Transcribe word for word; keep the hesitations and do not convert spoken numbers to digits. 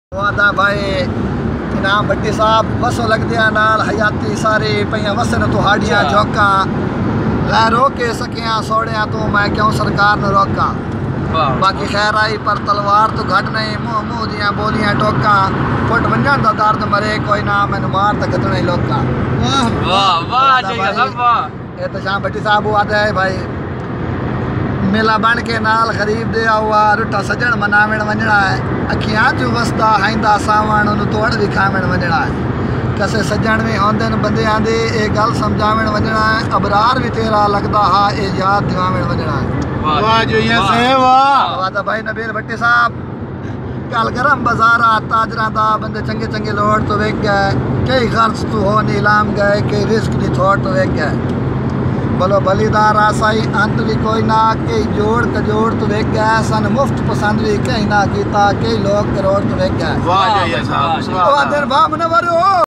وعدہ بھائی انعام بٹی صاحب وسو لگ دیا نال حیاتی ساری پہیاں وسن تو ہاڑیاں جھوکاں غیر ہو کے سکیاں سوڑیاں تو میں کیوں سرکار نہ روکاں باقی خیر آئی پر تلوار تو گھٹ نہیں منہ منہ دیاں بولیاں ٹوکاں پھٹ ونجن دا درد مرے کوئی نہ میں مار تا گھٹنے لوکاں واہ واہ جی صاحب احتشام بٹی صاحب وعدہ ہے بھائی میلا بن کے نال غریب دیا ہوا رٹھا سجن مناوین ونجنا ہے اکھیاں جو وسدا ہائندا ساون انہوں توڑ بھی کھاوین ونجنا ہے کسے سجن بھی ہوندن بندیاں دے اے گل سمجھاوین ونجنا ہے ابرار بھی تیرا لگدا ہا اے یاد دیواوین ونجنا ہے واہ جو یہ سے واہ وعدہ بھائی نبیل بٹی صاحب کل گرم بازارا تاجراں دا بندے چنگے چنگے لوڑ تو ویک گئے کئی خرچ تو ہو نیلام گئے کئی رزق دی تھوڑ تو ویک گئے بلو بلی دار آسائی انت بھی کوئی نہ کئی جوڑ کجوڑ تو ویک گئے سن مفت پسند بھی کئی نہ کیتا کئی لوگ کروڑ تو ویک گئے واہ جو یہ صاحب وعدہ بھا منور ہو